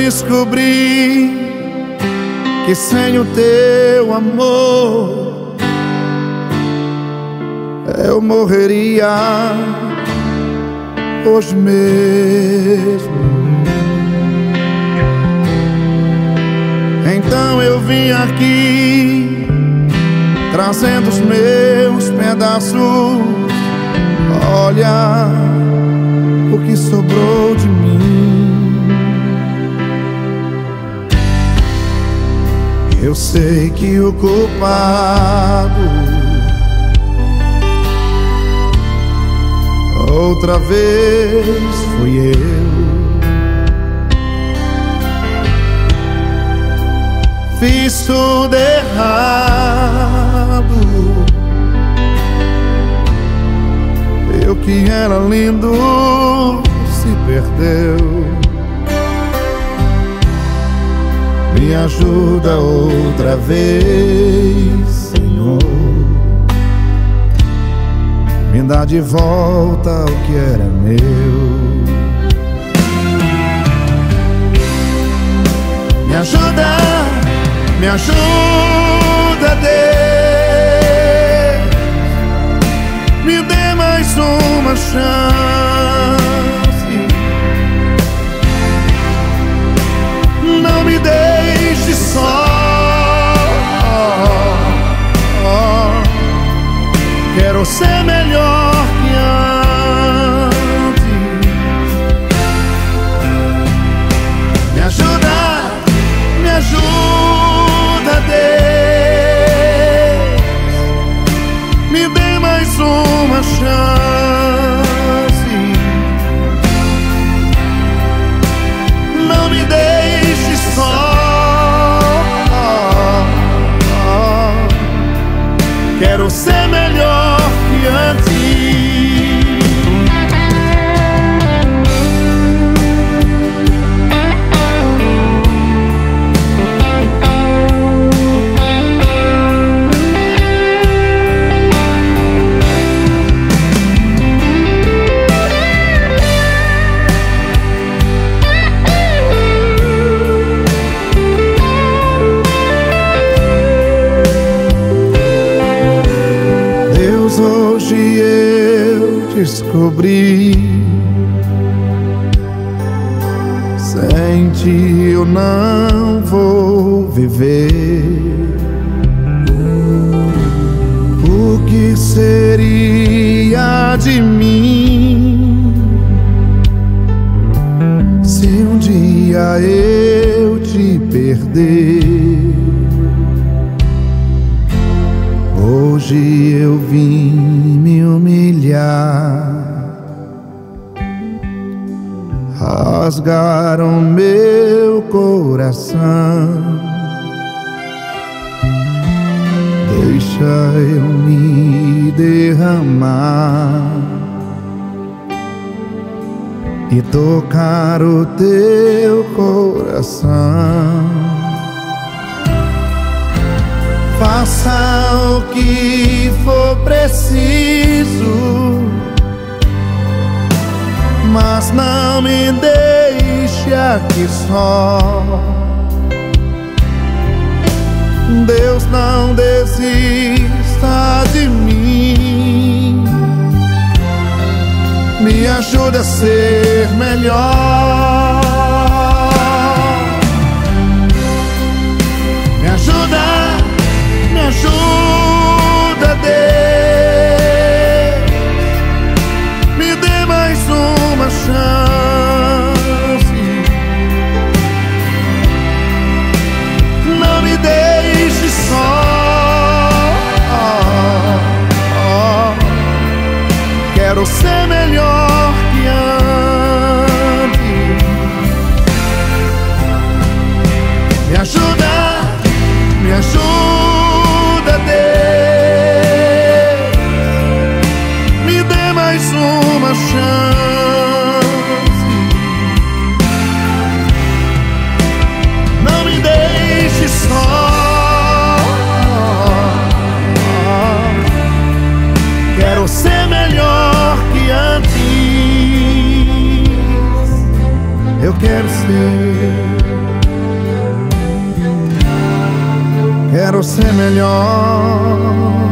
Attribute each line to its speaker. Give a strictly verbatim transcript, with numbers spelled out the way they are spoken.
Speaker 1: descobri que sem o teu amor eu morreria hoje mesmo. Então eu vim aqui trazendo os meus pedaços. Olha o que sobrou de mim. Eu sei que o culpado outra vez fui eu. Fiz tudo errado. Eu que era lindo se perdeu. Me ajuda outra vez, Senhor. Me dá de volta o que era meu. Me ajuda, me ajuda, Deus. Me dê mais uma chance. Não me deixe só. Quero ser melhor que antes. Me ajuda, me ajuda, Deus. Me dê mais uma chance. Não me deixe só. Quero ser melhor que antes. Hoje eu descobri, sem ti eu não vou viver. O que seria de mim se um dia eu te perder? Hoje eu vim me humilhar. Rasgaram meu coração. Deixa eu me derramar e tocar o teu coração. Faça o que for preciso, mas não me deixe aqui só. Deus, não desista de mim. Me ajuda a ser melhor. Me ajuda. Me ajuda, Deus. Me dê mais uma chance. Não me deixe só. Quero ser melhor que antes. Me ajuda, me ajuda, Deus. Me dê mais uma chance. Não me deixe só. Quero ser melhor que antes. Eu quero ser quero ser melhor.